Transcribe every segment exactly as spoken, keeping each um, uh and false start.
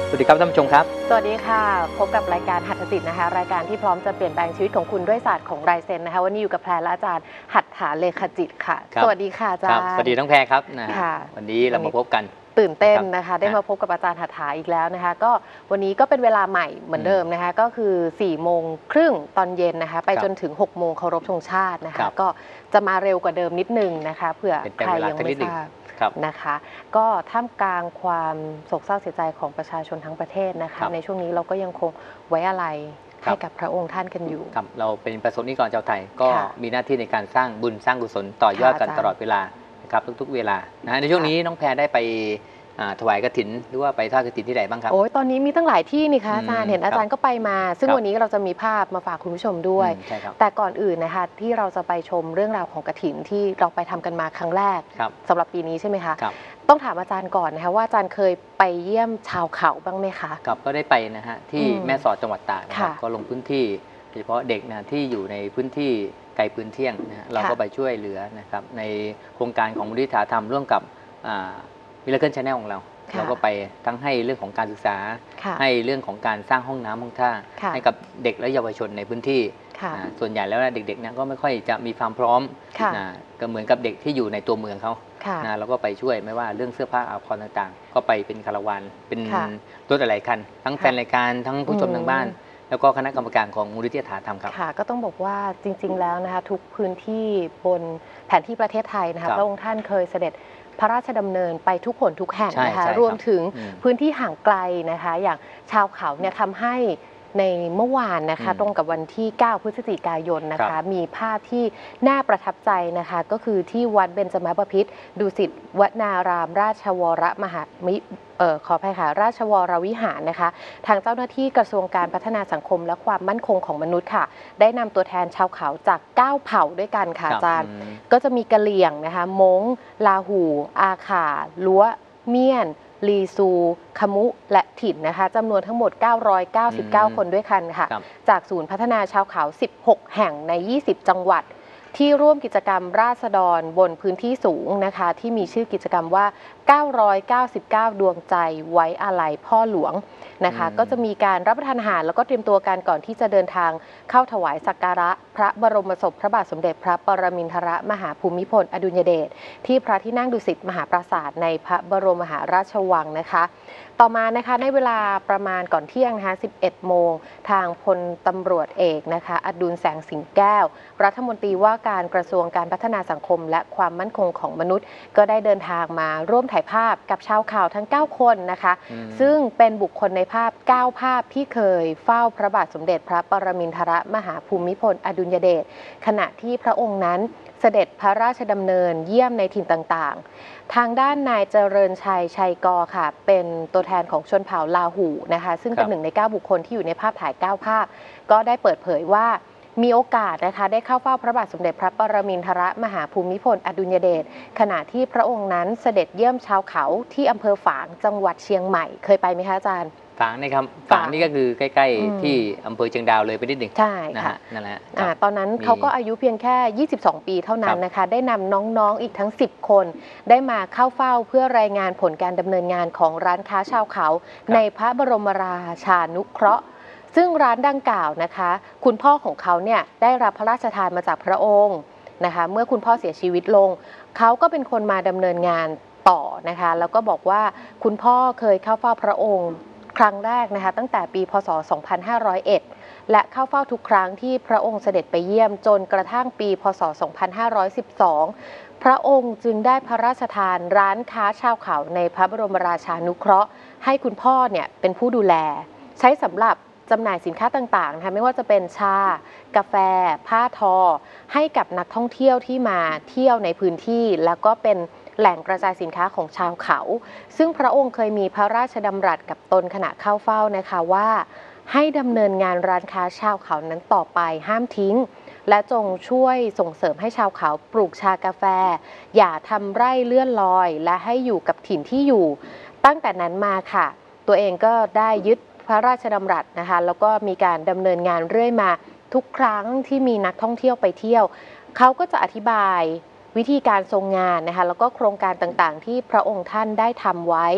สวัสดีครับท่านผู้ชมครับสวัสดีค่ะพบกับรายการหัตถศิลป์นะคะรายการที่พร้อมจะเปลี่ยนแปลงชีวิตของคุณด้วยศาสตร์ของไรเซนนะคะวันนี้อยู่กับแพรและอาจารย์หัตถาเลขจิตค่ะสวัสดีค่ะอาจารย์สวัสดีทั้งแพรครับนะวันนี้เรามาพบกันตื่นเต้นนะคะได้มาพบกับอาจารย์หัตถาอีกแล้วนะคะก็วันนี้ก็เป็นเวลาใหม่เหมือนเดิมนะคะก็คือสี่โมงครึ่งตอนเย็นนะคะไปจนถึงหกโมงเคารพธงชาตินะคะก็จะมาเร็วกว่าเดิมนิดนึงนะคะเผื่อใครยังไม่ทราบนะคะก็ท่ามกลางความโศกเศร้าเสียใจของประชาชนทั้งประเทศนะคะในช่วงนี้เราก็ยังคงไว้อะไรให้กับพระองค์ท่านกันอยู่ครับเราเป็นประสบนิกรชาวไทยก็มีหน้าที่ในการสร้างบุญสร้างกุศลต่อยอดกันตลอดเวลานะครับทุกๆเวลานะในช่วงนี้น้องแพรได้ไปถวายกฐินหรือว่าไปทอดกฐินที่ไหนบ้างครับโอ้ยตอนนี้มีตั้งหลายที่นี่คะอาจารย์เห็นอาจารย์ก็ไปมาซึ่งวันนี้เราจะมีภาพมาฝากคุณผู้ชมด้วยแต่ก่อนอื่นนะคะที่เราจะไปชมเรื่องราวของกฐินที่เราไปทำกันมาครั้งแรกสำหรับปีนี้ใช่ไหมคะต้องถามอาจารย์ก่อนนะคะว่าอาจารย์เคยไปเยี่ยมชาวเขาบ้างไหมคะครับก็ได้ไปนะฮะที่แม่สอดจังหวัดตากนะครับก็ลงพื้นที่โดยเฉพาะเด็กนะที่อยู่ในพื้นที่ไกลพื้นเที่ยงนะเราก็ไปช่วยเหลือนะครับในโครงการของมูลนิธิธรรมร่วมกับมิราเคิล Channel ของเราเราก็ไปทั้งให้เรื่องของการศึกษาให้เรื่องของการสร้างห้องน้ำห้องท่าให้กับเด็กและเยาวชนในพื้นที่ส่วนใหญ่แล้วเด็กๆเนี่ยก็ไม่ค่อยจะมีความพร้อมก็เหมือนกับเด็กที่อยู่ในตัวเมืองเขาเราก็ไปช่วยไม่ว่าเรื่องเสื้อผ้าอาภรณ์ต่างๆก็ไปเป็นคาราวานเป็นรถหลายคันทั้งแฟนรายการทั้งผู้ชมทางบ้านแล้วก็คณะกรรมการของมูลนิธิธรรมครับค่ะก็ต้องบอกว่าจริงๆแล้วนะคะทุกพื้นที่บนแผนที่ประเทศไทยนะคะพระองค์ท่านเคยเสด็จพระราชดำเนินไปทุกหนทุกแห่งนะคะรวมถึงพื้นที่ห่างไกลนะคะอย่างชาวเขาเนี่ยทำให้ในเมื่อวานนะคะตรงกับวันที่เก้าพฤศจิกายนนะคะมีภาพที่น่าประทับใจนะคะก็คือที่วัดเบญจมบพิตรดุสิตวนารามราชวรมหามิเอ่อขออภัยค่ะราชวรวิหารนะคะทางเจ้าหน้าที่กระทรวงการพัฒนาสังคมและความมั่นคงของมนุษย์ค่ะได้นำตัวแทนชาวเขาจากเก้าเผ่าด้วยกันค่ะอาจารย์ก็จะมีกะเหรี่ยงนะคะม้งลาหูอาขาล้วเมียนลีซูขมุและถิ่นนะคะจำนวนทั้งหมดเก้าร้อยเก้าสิบเก้าคนด้วยกันค่ะจากศูนย์พัฒนาชาวเขาสิบหกแห่งในยี่สิบจังหวัดที่ร่วมกิจกรรมราษฎรบนพื้นที่สูงนะคะที่มีชื่อกิจกรรมว่าเก้าร้อยเก้าสิบเก้าดวงใจไว้อาลัยพ่อหลวงนะคะก็จะมีการรับประทานอาหารแล้วก็เตรียมตัวกันก่อนที่จะเดินทางเข้าถวายสักการะพระบรมศพพระบาทสมเด็จพระปรมินทรมหาภูมิพลอดุลยเดชที่พระที่นั่งดุสิตมหาปราสาทในพระบรมมหาราชวังนะคะต่อมานะคะในเวลาประมาณก่อนเที่ยงนะคะสิบเอ็ดโมงทางพลตำรวจเอกนะคะอดุลแสงสิงแก้วรัฐมนตรีว่าการกระทรวงการพัฒนาสังคมและความมั่นคงของมนุษย์ก็ได้เดินทางมาร่วมถ่ายภาพกับชาวข่าวทั้งเก้าคนนะคะซึ่งเป็นบุคคลในภาพเก้าภาพที่เคยเฝ้าพระบาทสมเด็จพระปรมินทรมหาภูมิพลอดุลยเดชขณะที่พระองค์นั้นเสด็จพระราชดำเนินเยี่ยมในถิ่นต่างๆทางด้านนายเจริญชัยชัยกอค่ะเป็นตัวแทนของชนเผ่าลาหูนะคะซึ่งเป็นหนึ่งในเก้าบุคคลที่อยู่ในภาพถ่ายเก้าภาพก็ได้เปิดเผยว่ามีโอกาสนะคะได้เข้าเฝ้าพระบาทสมเด็จพระปรมินทรมหาภูมิพลอดุลยเดชขณะที่พระองค์นั้นเสด็จเยี่ยมชาวเขาที่อำเภอฝางจังหวัดเชียงใหม่เคยไปไหมคะอาจารย์ฝางนี่ครับฝางนี่ก็คือใกล้ๆที่อำเภอเชียงดาวเลยไปนิดหนึ่งใช่ค่ะนั่นแหละตอนนั้นเขาก็อายุเพียงแค่ยี่สิบสองปีเท่านั้นนะคะได้นำน้องๆอีกทั้งสิบคนได้มาเข้าเฝ้าเพื่อรายงานผลการดำเนินงานของร้านค้าชาวเขาในพระบรมราชานุเคราะห์ซึ่งร้านดังกล่าวนะคะคุณพ่อของเขาเนี่ยได้รับพระราชทานมาจากพระองค์นะคะเมื่อคุณพ่อเสียชีวิตลงเขาก็เป็นคนมาดำเนินงานต่อนะคะแล้วก็บอกว่าคุณพ่อเคยเข้าเฝ้าพระองค์ครั้งแรกนะคะตั้งแต่ปีพ.ศ. สองพันห้าร้อยเอ็ดและเข้าเฝ้าทุกครั้งที่พระองค์เสด็จไปเยี่ยมจนกระทั่งปีพ.ศ. สองพันห้าร้อยสิบสองพระองค์จึงได้พระราชทานร้านค้าชาวเขาในพระบรมราชานุเคราะห์ให้คุณพ่อเนี่ยเป็นผู้ดูแลใช้สำหรับจำหน่ายสินค้าต่างๆนะคะไม่ว่าจะเป็นชากาแฟผ้าทอให้กับนักท่องเที่ยวที่มาเที่ยวในพื้นที่แล้วก็เป็นแหล่งกระจายสินค้าของชาวเขาซึ่งพระองค์เคยมีพระราชดำรัสกับตนขณะเข้าเฝ้านะคะว่าให้ดำเนินงานร้านค้าชาวเขานั้นต่อไปห้ามทิ้งและจงช่วยส่งเสริมให้ชาวเขาปลูกชากาแฟอย่าทำไร่เลื่อนลอยและให้อยู่กับถิ่นที่อยู่ตั้งแต่นั้นมาค่ะตัวเองก็ได้ยึดพระราชดำรัสนะคะแล้วก็มีการดำเนินงานเรื่อยมาทุกครั้งที่มีนักท่องเที่ยวไปเที่ยวเขาก็จะอธิบายวิธีการทรงงานนะคะแล้วก็โครงการต่างๆที่พระองค์ท่านได้ทำไว้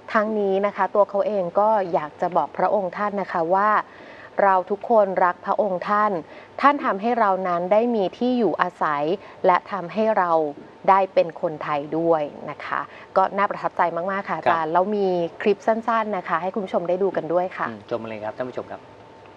ทั้งนี้นะคะตัวเขาเองก็อยากจะบอกพระองค์ท่านนะคะว่าเราทุกคนรักพระองค์ท่านท่านทำให้เรานั้นได้มีที่อยู่อาศัยและทำให้เราได้เป็นคนไทยด้วยนะคะก็น่าประทับใจมากๆค่ะอาจารย์แล้วมีคลิปสั้นๆนะคะให้คุณผู้ชมได้ดูกันด้วยค่ะชมเลยครับท่านผู้ชมครับ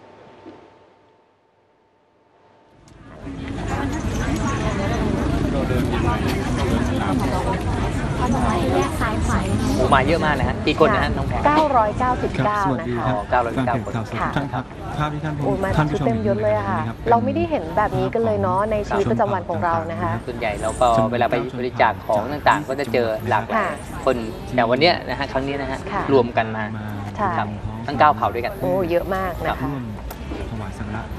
แยกซ้ายขวาหมูมาเยอะมากนะฮะกี่คนนะฮะน้องแพรเก้าร้อยเก้าสิบเก้านะคะเก้าร้อยเก้าสิบเก้าคนท่านครับภาพที่ท่านผู้ชมเต็มยศเลยค่ะเราไม่ได้เห็นแบบนี้กันเลยเนาะในชีวิตประจำวันของเรานะคะส่วนใหญ่เราก็เวลาไปบริจาคของต่างๆก็จะเจอหลากหลายคนแต่วันนี้นะฮะครั้งนี้นะฮะรวมกันมาทั้งเก้าเผ่าด้วยกันโอ้เยอะมากนะคะถวายสักการะ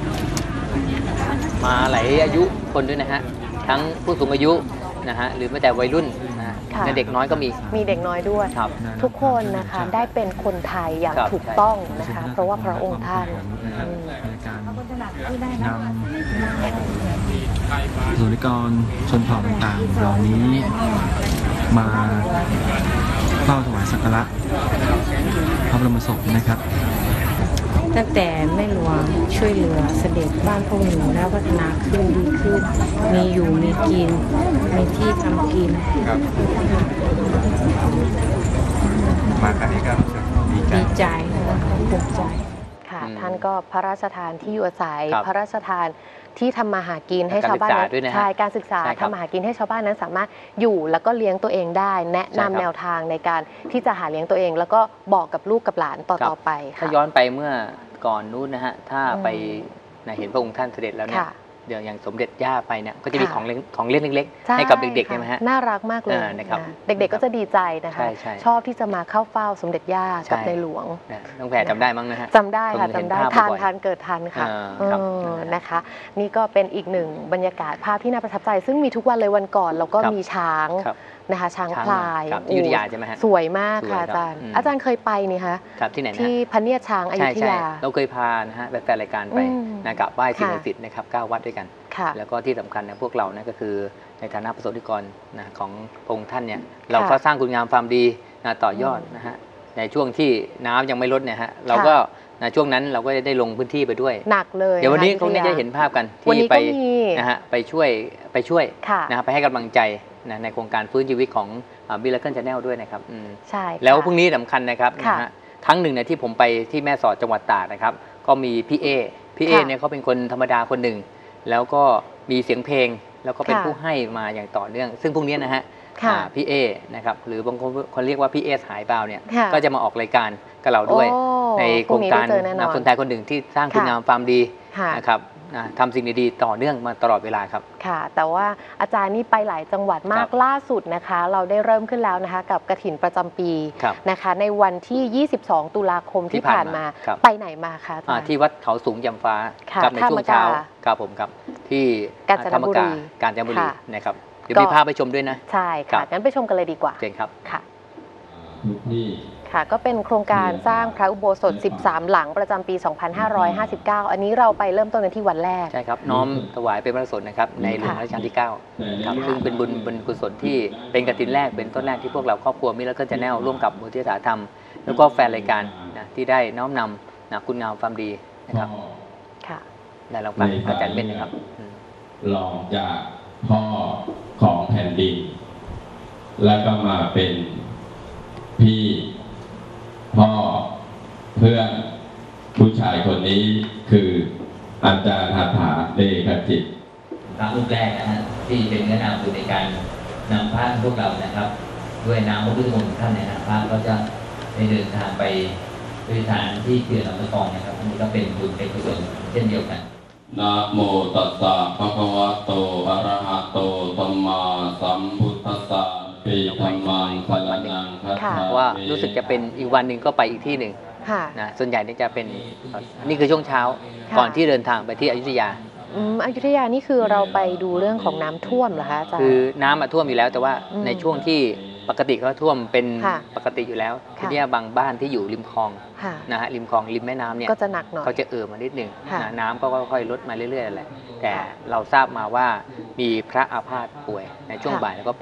มาหลายอายุคนด้วยนะฮะทั้งผู้สูงอายุนะฮะหรือแม้แต่วัยรุ่นนะและเด็กน้อยก็มีมีเด็กน้อยด้วยทุกคนนะคะได้เป็นคนไทยอย่างถูกต้องนะคะเพราะว่าพระองค์ท่านในการนำสุริกรชนเผ่าต่างๆเหล่านี้มาเฝ้าถวายสักการะพระบรมศพนะครับตั้งแต่แม่หลวงช่วยเหลือเสด็จบ้านพวกหนูแล้วพัฒนาขึ้นดีขึ้นมีอยู่มีกินมีที่ทำกินมาครั้งนี้ก็ดีใจดีใจภูมิใจค่ะท่านก็พระราชทานที่อยู่อาศัยพระราชทานที่ทำมาหากินให้ชาวบ้านใช่การศึกษาทำมาหากินให้ชาวบ้านนั้นสามารถอยู่แล้วก็เลี้ยงตัวเองได้แนะนำแนวทางในการที่จะหาเลี้ยงตัวเองแล้วก็บอกกับลูกกับหลานต่อๆไปค่ะถ้าย้อนไปเมื่อก่อนนู้นนะฮะถ้าไปเห็นพระองค์ท่านเสด็จแล้วเนี่ยเดี๋ยวอย่างสมเด็จย่าไปเนี่ยก็จะมีของเล่นของเล่นเล็กๆให้กับเด็กๆใช่ไหมฮะน่ารักมากเลยนะครับเด็กๆก็จะดีใจนะคะชอบที่จะมาเข้าเฝ้าสมเด็จย่ากับในหลวงน้องแพรจำได้มั้งนะฮะจำได้ค่ะจำได้ทานทานเกิดทันค่ะนะคะนี่ก็เป็นอีกหนึ่งบรรยากาศภาพที่น่าประทับใจซึ่งมีทุกวันเลยวันก่อนเราก็มีช้างนะคะช้างพลายอยุธยาใช่ไหมฮะสวยมากค่ะอาจารย์อาจารย์เคยไปนี่คะที่ไหนที่พเนียดช้างอยุธยาเราเคยพานะฮะแฟนรายการไปนะกับไหว้สิ่งศักดิ์สิทธิ์นะครับเก้าวัดด้วยกันแล้วก็ที่สำคัญนะพวกเรานะก็คือในฐานะประสบนิกรนะของพระองค์ท่านเนี่ยเราก็สร้างคุณงามความดีนะต่อยอดนะฮะในช่วงที่น้ำยังไม่ลดเนี่ยฮะเราก็ในช่วงนั้นเราก็ได้ลงพื้นที่ไปด้วยหนักเลยเดี๋ยววันนี้คงจะเห็นภาพกันที่ไปนะฮะไปช่วยไปช่วยนะไปให้กำลังใจนะในโครงการฟื้นชีวิตของมิราเคิล Channel ด้วยนะครับใช่แล้วพรุ่งนี้สำคัญนะครับนะฮะครั้งหนึ่งเนี่ยที่ผมไปที่แม่สอดจังหวัดตากนะครับก็มีพี่เอพี่เอเนี่ยเขาเป็นคนธรรมดาคนหนึ่งแล้วก็มีเสียงเพลงแล้วก็เป็นผู้ให้มาอย่างต่อเนื่องซึ่งพรุ่งนี้นะฮะพี่เอนะครับหรือบางคนคนเรียกว่าพี่เอสหายเปล่าเนี่ยก็จะมาออกรายการกับเราด้วยในโครงการคนไทยคนหนึ่งที่สร้างคุณงามความดีนะครับทำสิ่งดีๆต่อเนื่องมาตลอดเวลาครับค่ะแต่ว่าอาจารย์นี่ไปหลายจังหวัดมากล่าสุดนะคะเราได้เริ่มขึ้นแล้วนะคะกับกฐินประจำปีนะคะในวันที่ยี่สิบสองตุลาคมที่ผ่านมาไปไหนมาคะอาจารย์ที่วัดเขาสูงยำฟ้ากับในช่วงเช้าครับผมครับที่ธรรมกาการจนบุรีนะครับเดี๋ยวมีภาพไปชมด้วยนะใช่ค่ะงั้นไปชมกันเลยดีกว่าเชิญครับค่ะค่ะก็เป็นโครงการสร้างพระอุโบสถสิบสามหลังประจำปีสองพันห้าร้อยห้าสิบเก้าอันนี้เราไปเริ่มต้นกันที่วันแรกใช่ครับน้อมถวายเป็นพระกุศลนะครับในหลวงรัชกาลที่เก้าครับซึ่งเป็นบุญบุญกุศลที่เป็นกฐินแรกเป็นต้นแรกที่พวกเราครอบครัวมิราเคิล Channel ร่วมกับมูลนิธิสาธรรมแล้วก็แฟนรายการนะที่ได้น้อมนำนะคุณงามความดีนะครับค่ะและเราฟังอาจารย์เบนนะครับรองจากพ่อของแผ่นดินแล้วก็มาเป็นพี่พ่อเพื่อนผู้ชายคนนี้คืออาจารย์หัตถาเลขจิตพระรูปแรกนะฮะที่เป็นเนื้อนามในการนำพระพวกเรานะครับด้วยน้ำพระพุทธมนต์ท่านเนี่ยนะพระก็จะได้เดินทางไปด้วยฐานที่เขื่อนลำตะกองนะครับอันนี้ก็เป็นบุญเป็นกุศลเช่นเดียวกันนะโมตัสสะภะคะวะโตอะระหะโตสัมมาสัมพุทธัสสะปีธัมมังสรณังคัจฉามิว่ารู้สึกจะเป็นอีกวันหนึ่งก็ไปอีกที่หนึ่งนะส่วนใหญ่นี่จะเป็นนี่คือช่วงเช้าก่อนที่เดินทางไปที่อยุธยาอยุธยานี่คือเราไปดูเรื่องของน้ำท่วมเหรอคะอาจารย์คือน้ำมาท่วมอยู่แล้วแต่ว่าในช่วงที่ปกติเขาท่วมเป็นปกติอยู่แล้วทีนี้บางบ้านที่อยู่ริมคลองนะฮะริมคลองริมแม่น้ำเนี่ยก็จะหนักหน่อยเขาจะเอ่อมานิดหนึ่งน้ำก็ค่อยๆลดมาเรื่อยๆแหละแต่เราทราบมาว่ามีพระอาพาธป่วยในช่วงบ่ายแล้วก็ไป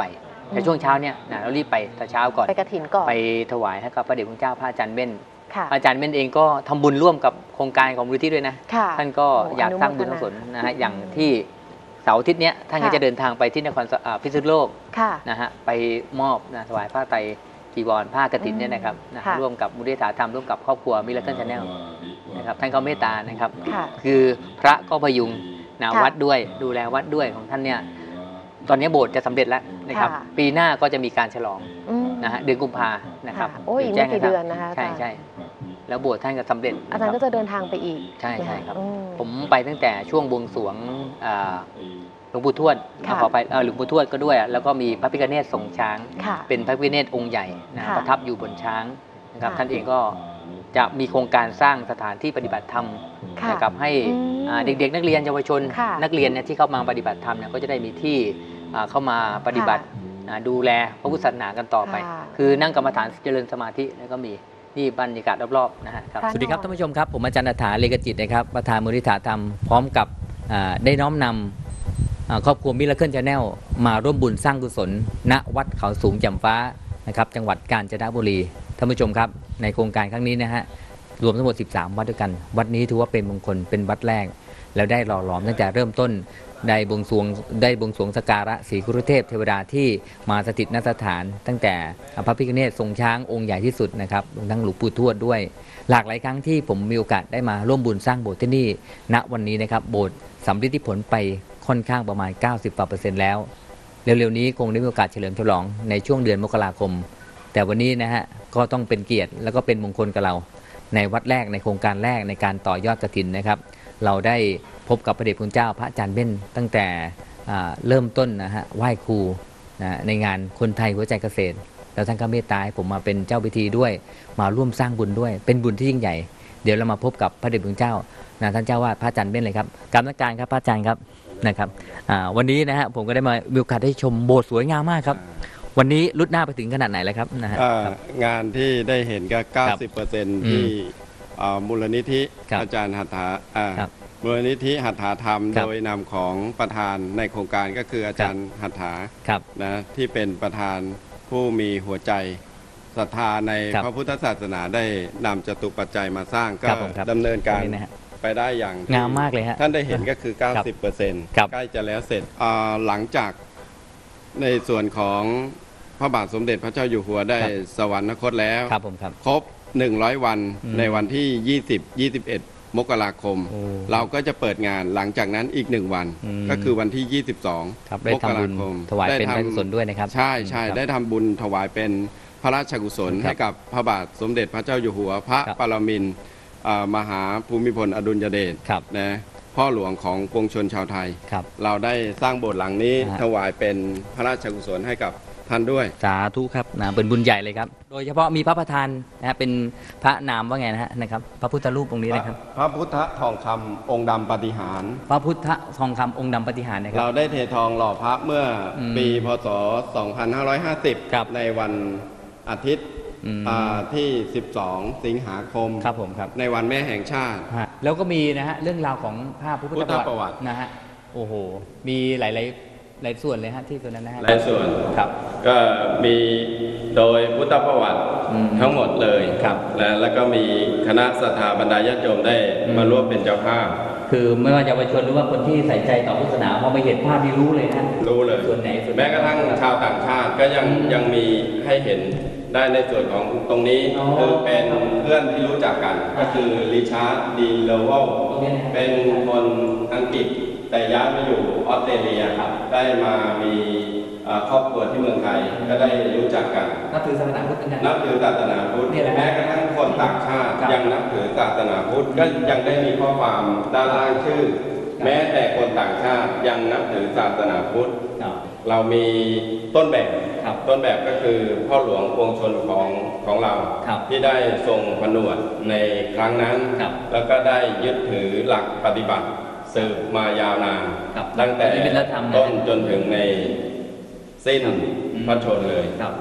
แต่ช่วงเช้าเนี่ยนะเรารีบไปแต่เช้าก่อนไปกฐินก่อนไปถวายให้กับพระเดชพระคุณเจ้าพระอาจารย์เบ้นค่ะพระอาจารย์เบ้นเองก็ทำบุญร่วมกับโครงการของมูลนิธิด้วยนะค่ะท่านก็อยากสร้างบุญกุศลนะฮะอย่างที่เสาร์อาทิตย์เนี้ยท่านก็จะเดินทางไปที่นครสอ่าพิษณุโลกค่ะนะฮะไปมอบนะถวายผ้าไตรจีวรผ้ากฐินเนี่ยนะครับนะค่ะร่วมกับมูลนิธิธรรมร่วมกับครอบครัวมิราเคิลชาแนลนะครับท่านก็เมตตานะครับค่ะคือพระก็พยุงนะค่ะวัดด้วยดูแลวัดด้วยของท่านเนี่ยตอนนี้โบสถ์จะสำเร็จแล้วนะครับค่ะปีหน้าก็จะมีการฉลองอืมนะฮะเดือนกุมภานะครับค่ะโอ้ยอีกไม่กี่เดือนนะคะใช่อาจารย์ใช่แล้วโบสถ์ท่านก็สำเร็จอาจารย์ก็จะเดินทางไปอีกใช่ใช่ครับอืมผมไปตั้งแต่ช่วงบวงสรวงอ่าหลวงปู่ทวดค่ะขอไปเอ่อหลวงปู่ทวดก็ด้วย แล้วก็มีพระพิฆเนศทรงช้างค่ะเป็นพระพิฆเนศองค์ใหญ่นะค่ะประทับอยู่บนช้างนะครับค่ะท่านเองก็จะมีโครงการสร้างสถานที่ปฏิบัติธรรมค่ะนะครับให้อืมอ่าเด็กๆ นักเรียนเยาวชนค่ะนักเรียนเนี่ยที่เข้ามาปฏิบัติธรรมเนี่ยก็จะได้มีที่อ่าเข้ามาปฏิบัติอ่าดูแลพระพุทธศาสนากันต่อไปค่ะคือนั่งกรรมฐานเจริญสมาธิแล้วก็มีนี่บรรยากาศรอบๆนะฮะครับพระสวัสดีครับนอนท่านผู้ชมครับผมอาจารย์ณฐาเลกจิตนะครับประธานมูลนิธิธรรมพร้อมกับอ่าได้น้อมนำอ่าครอบครัวมิราเคิลชาแนลมาร่วมบุญสร้างกุศลณวัดเขาสูงแจ่มฟ้านะครับจังหวัดกาญจนบุรีท่านผู้ชมครับในโครงการครั้งนี้นะฮะรวมทั้งหมดสิบสามวัดด้วยกันวัดนี้ถือว่าเป็นมงคลเป็นวัดแรก แล้วได้หล่อหลอมตั้งแต่เริ่มต้นได้บวงสรวงได้บวงสรวงสักการะศรีกุรุเทพเทวดาที่มาสถิตณสถาน ตั้งแต่พระพิฆเนศทรงช้างองค์ใหญ่ที่สุดนะครับรวมทั้งหลวงปู่ทวดด้วย หลากหลายครั้งที่ผมมีโอกาสได้มาร่วมบุญสร้างโบสถ์ที่นี่ณวันนี้นะครับโบสถ์สำเร็จผลไปค่อนข้างประมาณ เก้าสิบกว่าเปอร์เซ็นต์แล้วเร็วๆนี้คงได้มีโอกาสเฉลิมฉลองในช่วงเดือนมกราคม แต่วันนี้นะฮะก็ต้องเป็นเกียรติแล้วก็เป็นมงคลกับเราในวัดแรกในโครงการแรกในการต่อยอดกฐินนะครับเราได้พบกับพระเดชคุณเจ้าพระอาจารย์เบ้นตั้งแต่อ่าเริ่มต้นนะฮะไหว้ครูนะในงานคนไทยหัวใจเกษตรแล้วท่านก็เมตตาให้ผมมาเป็นเจ้าพิธีด้วยมาร่วมสร้างบุญด้วยเป็นบุญที่ยิ่งใหญ่เดี๋ยวเรามาพบกับพระเดชคุณเจ้านะท่านเจ้าวาดพระอาจารย์เบ้นเลยครับกรรมการครับพระอาจารย์ครับนะครับอ่าวันนี้นะฮะผมก็ได้มามีโอกาสได้ชมโบสถ์สวยงามมากครับวันนี้รุดหน้าไปถึงขนาดไหนแล้วครับนะฮะอ่าครับงานที่ได้เห็นก็ เก้าสิบเปอร์เซ็นต์อืมที่อ่ามูลนิธิครับอาจารย์หัตถาอ่าครับมูลนิธิหัตถาธรรมครับโดยนำของประธานในโครงการก็คืออาจารย์หัตถาครับนะที่เป็นประธานผู้มีหัวใจศรัทธาในครับพระพุทธศาสนาได้นำจตุปัจจัยมาสร้างก็ครับผมครับดำเนินการตรงนี้นะฮะไปได้อย่างที่งามมากเลยฮะท่านได้เห็นก็คือ เก้าสิบเปอร์เซ็นต์ครับใกล้จะแล้วเสร็จอ่าหลังจากในส่วนของพระบาทสมเด็จพระเจ้าอยู่หัวได้ครับสวรรคตแล้วครับผมครับครบ หนึ่งร้อย วันอืมในวันที่ ยี่สิบ ยี่สิบเอ็ด มกราคมโอ้เราก็จะเปิดงานหลังจากนั้นอีกหนึ่งวันอืมก็คือวันที่ ยี่สิบสองครับได้มกทำราบุญคมถวายเป็นพระได้กุศลด้วยนะครับใช่ใช่ครับได้ทำบุญถวายเป็นพระราชกุศลครับให้กับพระบาทสมเด็จพระเจ้าอยู่หัว พระครับปรมินทร์อ่ามหาภูมิพลอดุลยเดชครับนะพ่อหลวงของปวงชนชาวไทยครับเราได้สร้างโบสถ์หลังนี้ฮะถวายเป็นพระราชกุศลให้กับท่านด้วยสาธุครับนะเป็นบุญใหญ่เลยครับ โดยเฉพาะมีพระประธานนะฮะเป็นพระนามว่าไงนะฮะนะครับพระพุทธรูปองค์นี้นะครับพระพุทธทองคำองค์ดำปาฏิหาริย์พระพุทธทองคำองค์ดำปฏิหารย์นะครัเราบได้เททองหล่อพระเมื่ออมปีพศ สองพันห้าร้อยห้าสิบครับในวันอาทิตย์อืมอ่าที่ สิบสอง สิงหาคมครับผมครับในวันแม่แห่งชาติฮะแล้วก็มีนะฮะเรื่องราวของภาพพุทธพุทธประวัตินะฮะโอ้โหมีหลายๆหลายส่วนเลยฮะที่ตัวนั้นนะฮะหลายส่วนครับก็มีโดยพุทธประวัติอืมทั้งหมดเลยครับและแล้วก็มีคณะศรัทธาบรรดาญาติโยมได้อืมมาร่วมเป็นเจ้าภาพคือไม่ว่าจะเยาวชนหรือว่าคนที่ใส่ใจต่อพุทธศาสนาพอไปเห็นภาพนี้รู้เลยนะรู้เลยส่วนไหนส่วนไหนแม้กระทั่งชาวต่างชาติก็ยังอืมยังมีให้เห็นได้ในส่วนของตรงนี้อ๋อคือเป็นเพื่อนที่รู้จักกัน ก็คือริชาร์ดดีเลเวลตรงนี้นะเป็นคนอังกฤษแต่ย้ายมาอยู่ออสเตรเลียครับได้มามีเอ่อครอบครัวที่เมืองไทยก็ได้รู้จักกันนับถือศาสนาพุทธเหมือนกันนับถือศาสนาพุทธนี่แหละแม้กระทั่งคนต่างชาติครับยังนับถือศาสนาพุทธก็ยังได้มีข้อความด้านล่างชื่อ แม้แต่คนต่างชาติยังนับถือศาสนาพุทธครับเรามีต้นแบบครับต้นแบบก็คือพ่อหลวงปวงชนของของเราครับที่ได้ทรงผนวดในครั้งนั้นครับแล้วก็ได้ยึดถือหลักปฏิบัติสืบมายาวนานครับตั้งแต่ปฏิบัติธรรมนะต้นจนถึงในสิ้นครับพระชนม์เลยครับ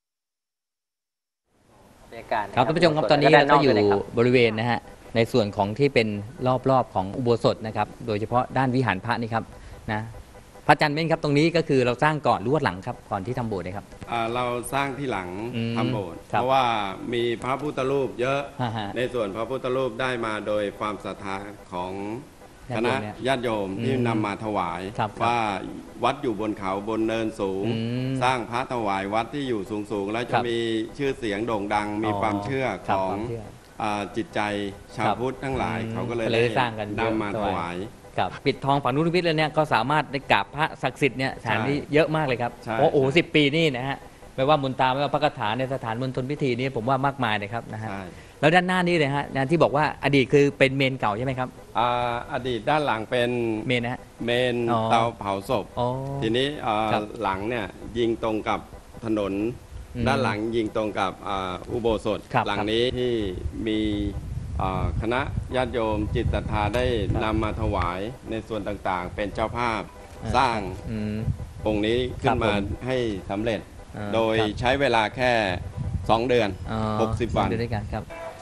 บรรยากาศครับท่านผู้ชมครับตอนนี้เราก็อยู่บริเวณนะฮะในส่วนของที่เป็นรอบๆของอุโบสถนะครับโดยเฉพาะด้านวิหารพระนี่ครับนะพระอาจารย์เม้นครับตรงนี้ก็คือเราสร้างก่อนหรือว่าหลังครับก่อนที่ทำโบสถ์นะครับอ่าเราสร้างที่หลังอืมทำโบสถ์ครับเพราะว่ามีพระพุทธรูปเยอะฮะฮะในส่วนพระพุทธรูปได้มาโดยความศรัทธาของคณะญาติโยมเนี่ยญาติโยมที่อืมนำมาถวายครับว่าวัดอยู่บนเขาบนเนินสูงอืมสร้างพระถวายวัดที่อยู่สูงสูงๆแล้วคจะรับมีชื่อเสียงโด่งดัง มีความเชื่อครัขบองความเชื่ออ่าจิตใจชาวครับพุทธทั้งหลายอืมเขาก็เลยก็เลยได้สร้างกันเยอะนำมาถวายครับปิดทองฝั่งนู้นพิษแล้วเนี่ยก็สามารถได้กราบพระศักดิ์สิทธิ์เนี่ยสถานที่เยอะมากเลยครับใช่เพราะโอ้โหใช่สิบปีนี่นะฮะไม่ว่ามุนตาไม่ว่าพระคาถาในสถานมณฑลพิธีนี่ผมว่ามากมายเลยครับนะฮะใช่แล้วด้านหน้านี่เลยฮะนะที่บอกว่าอดีตคือเป็นเมนเก่าใช่ไหมครับอ่าอดีตด้านหลังเป็นเมนนะฮะเมนอ๋อเตาเผาศพอ๋อทีนี้เอ่อครับหลังเนี่ยยิงตรงกับถนนอืมด้านหลังยิงตรงกับอ่าอุโบสถครับหลังนี้ที่มีอ่าคณะญาติโยมจิตศรัทธาได้ครับนำมาถวายในส่วนต่างๆ เป็นเจ้าภาพอ่าสร้างอืมองค์นี้ขึ้ครันบมาผมให้สำเร็จอ่าโดยครับใช้เวลาแค่สองเดือนอ๋อหกสิบวันเดือนด้วยกันครับ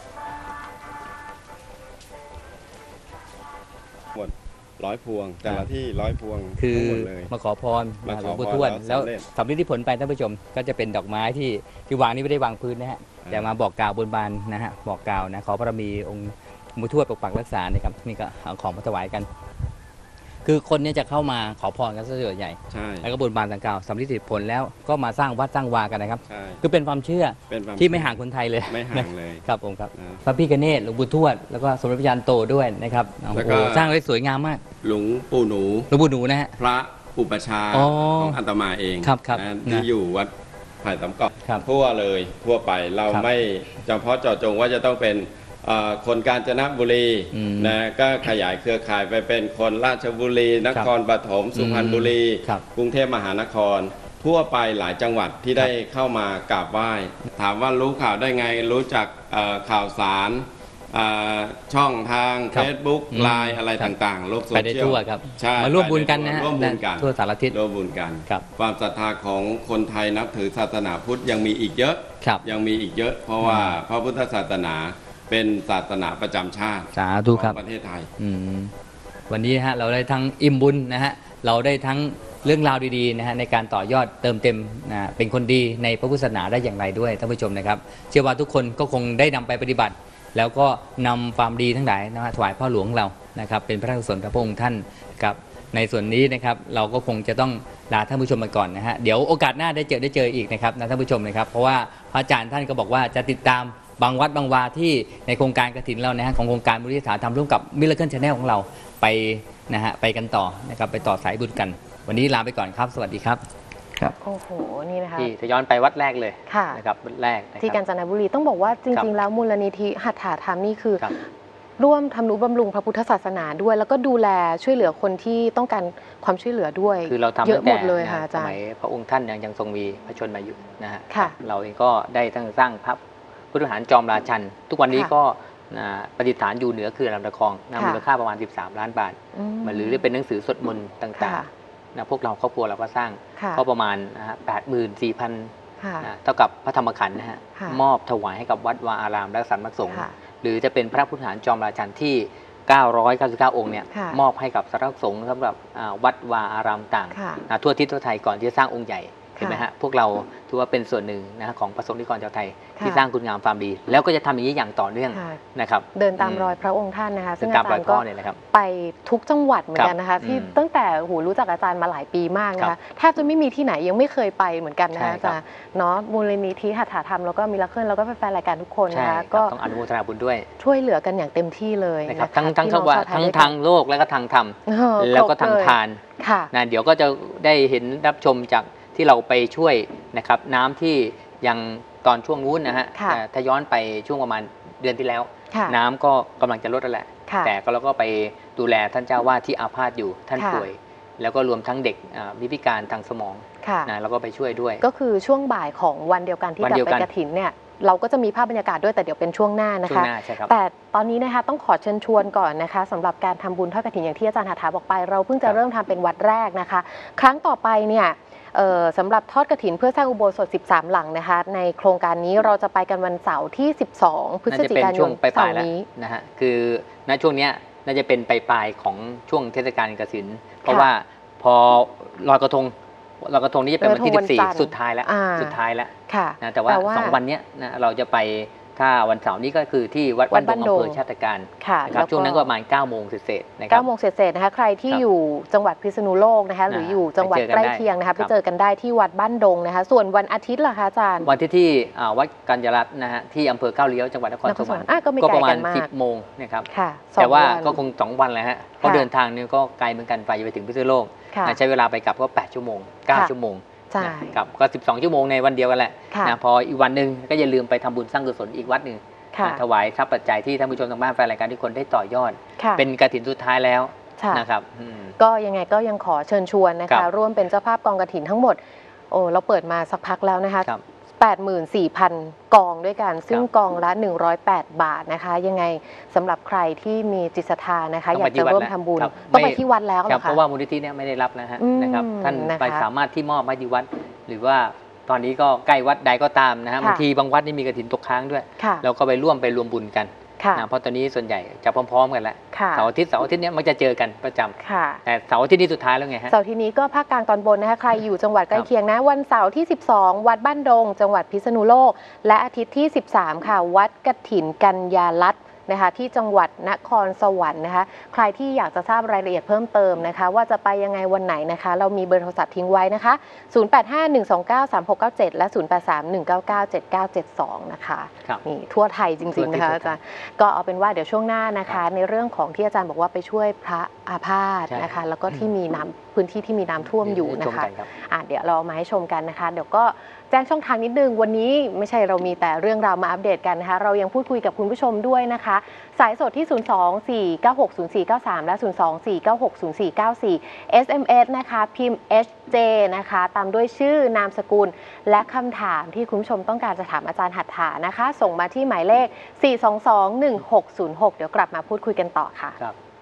หมดร้อยพวง แต่ละที่ร้อยพวงคือทั้งหมดเลยมาขอพรมาหขลอวงปู่พรทวดแล้แล้ววสำเร็จสำลิดที่ผลไปท่านผู้ชม ก็จะเป็นดอกไม้ที่ที่วางนี่ไม่ได้วางพื้นนะฮะอ่าแต่มาบอกกล่าวบนบานนะฮะบอกกล่าวนะขอบารมีองค์ปู่ทวดปกปักรักษานะครับนี่ก็เอาของมาถวายกัน คือคนเนี่ยจะเข้ามาขอพรกันซะส่วนใหญ่ใช่แล้วก็บนบานต่างกล่าวสำลิดผลแล้วก็มาสร้างวัดสร้างวากันนะครับใช่คือเป็นความเชื่อเป็นความที่ไม่ห่างคนไทยเลยไม่ห่างเลยครับผมครับนะพระพิฆเนศหลวงปู่ทวดแล้วก็สมเด็จพระยานโตด้วยนะครับโอ้แล้วโหก็สร้างไว้สวยงามมากหลวงปู่หนูหลวงปู่หนูนะฮะพระอุปชฌาย์อ๋อของอาตมาเองครับครับนะนะที่อยู่วัดไผ่ตำเกาะครับทั่วเลยทั่วไปเราครับไม่เฉพาะเจาะจงว่าจะต้องเป็นเอ่อคนกาญจนบุรีอืมนะก็ขยายเครือข่ายไปเป็นคนราชบุรี นครปฐมสุพรรณบุรีครับกรุงเทพมหานคร ทั่วไปหลายจังหวัดที่ได้เข้ามากราบไหว้ ถามว่ารู้ข่าวได้ไงรู้จักเอ่อข่าวสารเอ่อช่องทางครับ Facebook อืมไลน์อะไรต่างๆ โลกโซไปเชียลได้ทั่วครับใช่มาร่วมบุญกันนะฮะร่วมบุญกันทั่วสารทิศร่วมบุญกันครับความศรัทธาของคนไทยนับถือศาสนาพุทธยังมีอีกเยอะครับยังมีอีกเยอะ เพราะว่าพระพุทธศาสนาเป็นศาสนาประจำชาติสาธุครับของประเทศไทยอืมวันนี้ฮะเราได้ทั้งอิ่มบุญนะฮะเราได้ทั้งเรื่องราวดีๆนะฮะในการต่อยอดเติมเต็มนะเป็นคนดีในพระพุทธศาสนาได้อย่างไรด้วยท่านผู้ชมนะครับ เชื่อว่าทุกคนก็คงได้นำไปปฏิบัติ แล้วก็นำความดีทั้งหลายนะฮะถวายพ่อหลวงของเรานะครับเป็นพระราชกุศลพระองค์ท่านครับในส่วนนี้นะครับเราก็คงจะต้องลาท่านผู้ชมไปก่อนนะฮะเดี๋ยวโอกาสหน้าได้เจอได้เจออีกนะครับนะท่านผู้ชมนะครับเพราะว่าพระอาจารย์ท่านก็บอกว่าจะติดตามบางวัดบางวาที่ในโครงการกฐินเรานะฮะของโครงการมูลนิธิสถาธรรมร่วมกับ Miracle Channel ของเราไปนะฮะไปกันต่อนะครับไปต่อสายบุญกัน วันนี้ลาไปก่อนครับ สวัสดีครับโอ้โห นี่นะคะที่จะย้อนไปวัดแรกเลยค่ะนะครับวัดแรกนะที่คการัญบจนบุรีต้องบอกว่าจครัริงบๆ แล้วมูลนิธิหัตถาธรรมนี่คือครับร่วมทำนุบำรุงพระพุทธศาสนาด้วย แล้วก็ดูแลช่วยเหลือคนที่ต้องการความช่วยเหลือด้วยคือเราทำเยตั้อะงหมแต่ดเลยค่ะนะอาสจารมัยย์พระองค์ท่านยังยังทรงมีพระชนมายุนะฮะค่ะเราเองก็ได้ทั้งสร้างพระพุทธวิหารจอมราชัน ทุกวันนี้ค่ะก็นะประดิษฐานอยู่เหนือเขื่อนลำตะคองนะค่ะมูลค่าประมาณสิบสามล้านบาทอืมหรือเป็นหนังสือสวดมนต์ต่างค่ะๆนะพวกเราครอบครัวเราก็สร้างค่ะก็ประมาณนะฮะแปดหมื่นสี่พันค่ะนะเท่ากับพระธรรมขันธ์นะฮะค่ะมอบถวายให้กับวัดวาอารามและสำนักสงฆ์ค่ะหรือจะเป็นพระพุทธวิหารจอมราชันที่ เก้าร้อยเก้าสิบเก้า องค์เนี่ยค่ะมอบให้กับสำนักสงฆ์สำหรับอ่าวัดวาอารามต่างค่ะนะทั่วทิศทั่วไทยก่อนที่จะสร้างองค์ใหญ่เห็นไหมค่ะฮะพวกเราถือว่าเป็นส่วนหนึ่งนะฮะของประสงค์นิกรชาวไทยค่ะที่สร้างคุณงามความดี แล้วก็จะทำอย่างนี้อย่างต่อเนื่องค่ะนะครับเดินตามรอยพระองค์ท่านนะคะเดิซึ่งนอาตามรจาอยรย์พ่ก็อเนี่ยนะครับไปทุกจังหวัดเหมือนกันนะคะครับที่อืมตั้งแต่หูรู้จักอาจารย์มาหลายปีมากนะครัคะบแทบจะไม่มีที่ไหนยังไม่เคยไปเหมือนกันนะใช่คะครับอาจารย์เนาะมูลนิธิหัตถาธรรมแล้วก็มิราเคิลแล้วก็แฟนๆรายการทุกคนใช่นะคะครับก็ต้องอนุโมทนาบุญด้วยช่วยเหลือกันอย่างเต็มที่เลยนะครับนะคะทั้งทั้งพี่ทั้น้งอว่าชาวไทยทั้งด้วยกันทางโลกแล้วก็ทางธรรมเออแล้วก็ครบทางเลยทานค่ะนะเดี๋ยวก็จะได้เห็นรับชมจากที่เราไปช่วยนะครับน้ำที่ยังตอนช่วงนู้นนะฮะค่ะแต่ถ้าย้อนไปช่วงประมาณเดือนที่แล้วค่ะน้ำก็กำลังจะลดแล้วแหละค่ะแต่ก็เราก็ไปดูแลท่านเจ้าวาดที่อาพาธอยู่ท่านค่ะป่วย แล้วก็รวมทั้งเด็กอ่าพิการทางสมองค่ะนะเราก็ไปช่วยด้วยก็คือช่วงบ่ายของวันเดียวกันที่วันจะเดียวไปกันกฐินเนี่ยเราก็จะมีภาพบรรยากาศด้วยแต่เดี๋ยวเป็นช่วงหน้านะช่วงคะหน้าใช่ครับแต่ตอนนี้นะคะต้องขอเชิญชวนก่อนนะคะสำหรับการทำบุญทอดกฐินอย่างที่อาจารย์หาถาบอกไป เราเพิ่งจะครับเริ่มทำเป็นวัดแรกนะคะ ครั้งต่อไปเนี่ยเอ่อสำหรับทอดกฐินเพื่อสร้างอุโบสถสิบสามหลังนะคะในโครงการนี้เราจะไปกันวันเสาร์ที่สิบสองพฤศน่าจะจิเป็นกายช่วน งปลายเสาๆร์แล้วนี้นะฮะคือณช่วงเนี้ยน่าจะเป็นปลายๆของช่วงเทศกาลกฐิน เพราะค่ะว่าพพอลอยกระทงลอยกระทงนี้จะเป็นวันที่สิบสี่สุดท้ายแล้วสุดท้ายแล้วนะแต่ว่าสองวันนี้นะเราจะไปถ้าวันเสาร์นี้ก็คือที่วัดบ้านดงอำเภอชาติการนะครับช่วงนั้นก็ประมาณเก้าโมงเศษๆนะครับเก้าโมงเศษๆนะคะใครที่อยู่จังหวัดพิษณุโลกนะคะหรืออยู่จังหวัดใกล้เคียงนะคะไปเจอกันได้ที่วัดบ้านดงนะคะส่วนวันอาทิตย์ล่ะคะอาจารย์วันที่ที่วัดกัญญารัตน์นะฮะที่อำเภอก้าวเลี้ยวจังหวัดนครสวรรค์ก็ประมาณสิบโมงนะครับแต่ว่าก็คงสองวันแหละฮะเพราะเดินทางนี่ก็ไกลเหมือนกันไปไปถึงพิษณุโลกใช้เวลาไปกลับก็แปดชั่วโมงเก้าชั่วโมงกับก็สิบสองชั่วโมงในวันเดียวกันแหละนะพออีกวันหนึ่งก็อย่าลืมไปทำบุญสร้างกุศลอีกวัดหนึ่งถวายทรัพย์ปัจจัยที่ท่านผู้ชมทางบ้านแฟนรายการทุกคนได้ต่อยอดเป็นกฐินสุดท้ายแล้วนะครับก็ยังไงก็ยังขอเชิญชวนนะคะร่วมเป็นเจ้าภาพกองกฐินทั้งหมดโอ้เราเปิดมาสักพักแล้วนะคะ แปดหมื่นสี่พัน กองด้วยกันซึ่งกองละหนึ่งร้อยแปดบาทนะคะยังไงสำหรับใครที่มีจิตศรัทธานะคะอยากจะร่วมทำบุญต้องไปที่วัดแล้วเหรอคะเพราะว่ามูลนิธิเนี่ยไม่ได้รับนะฮะนะครับท่านไปสามารถที่มอบให้ที่วัดหรือว่าตอนนี้ก็ใกล้วัดใดก็ตามนะฮะบางทีบางวัดนี่มีกฐินตกค้างด้วยเราก็ไปร่วมไปรวมบุญกันนะเพราะตอนนี้ส่วนใหญ่จะพร้อมๆกันแล้วเสาร์อาทิตย์เสาร์อาทิตย์นี้มันจะเจอกันประจำแต่เสาร์อาทิตย์นี้สุดท้ายแล้วไงฮะเสาร์อาทิตย์นี้ก็ภาคกลางตอนบนนะคะใครอยู่จังหวัดใกล้เคียงนะวันเสาร์ที่สิบสองวัดบ้านดงจังหวัดพิษณุโลกและอาทิตย์ที่สิบสามค่ะวัดกฐินกัญญารัตน์นะคะที่จังหวัดนครสวรรค์นะคะใครที่อยากจะทราบรายละเอียดเพิ่มเติมนะคะว่าจะไปยังไงวันไหนนะคะเรามีเบอร์โทรศัพท์ทิ้งไว้นะคะศูนย์ แปด ห้า หนึ่ง สอง เก้า สาม หก เก้า เจ็ดและศูนย์ แปด สาม หนึ่ง เก้า เก้า เจ็ด เก้า เจ็ด สองนะคะนี่ทั่วไทยจริงๆนะคะอาจารย์ก็เอาเป็นว่าเดี๋ยวช่วงหน้านะคะในเรื่องของที่อาจารย์บอกว่าไปช่วยพระอาพาธนะคะแล้วก็ที่มีน้ำพื้นที่ที่มีน้ำท่วมอยู่นะคะอ่ะเดี๋ยวเรามาให้ชมกันนะคะเดี๋ยวก็แจ้งช่องทางนิดนึงวันนี้ไม่ใช่เรามีแต่เรื่องราวมาอัปเดตกันนะคะเรายังพูดคุยกับคุณผู้ชมด้วยนะคะสายสดที่ ศูนย์ สอง สี่ เก้า หก ศูนย์ สี่ เก้า สาม และ ศูนย์ สอง สี่ เก้า หก ศูนย์ สี่ เก้า สี่ เอส เอ็ม เอส นะคะพิมพ์ เอช เจ นะคะตามด้วยชื่อนามสกุลและคำถามที่คุณผู้ชมต้องการจะถามอาจารย์หัตถานะคะส่งมาที่หมายเลข สี่ สอง สอง หนึ่ง หก ศูนย์ หก เดี๋ยวกลับมาพูดคุยกันต่อค่ะ